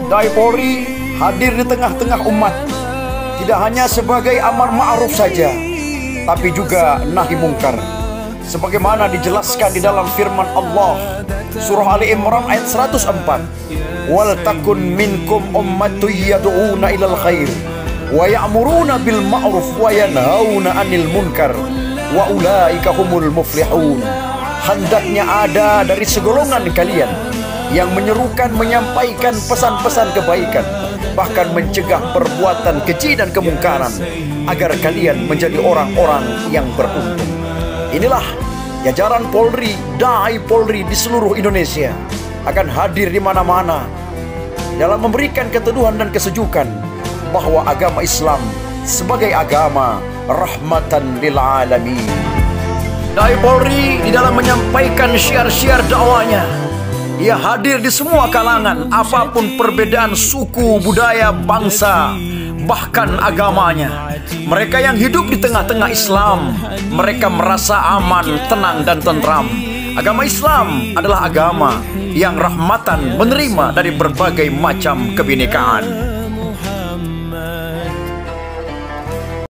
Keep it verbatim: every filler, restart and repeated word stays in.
Dai Polri hadir di tengah-tengah umat, tidak hanya sebagai amar ma'ruf saja, tapi juga nahi mungkar. Sebagaimana dijelaskan di dalam firman Allah Surah Ali Imran ayat seratus empat, wal takun minkum ummatun yad'una ilal khair wa ya'muruna bil ma'ruf wa yanhauna 'anil munkar wa ulaika humul muflihun. Hendaknya ada dari segolongan kalian yang menyerukan, menyampaikan pesan-pesan kebaikan, bahkan mencegah perbuatan keji dan kemungkaran, agar kalian menjadi orang-orang yang beruntung. Inilah jajaran Polri, Dai Polri di seluruh Indonesia akan hadir di mana-mana dalam memberikan keteduhan dan kesejukan bahwa agama Islam sebagai agama rahmatan lil alamin. Dai Polri di dalam menyampaikan syiar-syiar dakwanya, ia hadir di semua kalangan, apapun perbedaan suku, budaya, bangsa, bahkan agamanya. Mereka yang hidup di tengah-tengah Islam, mereka merasa aman, tenang, dan tentram. Agama Islam adalah agama yang rahmatan, menerima dari berbagai macam kebinekaan.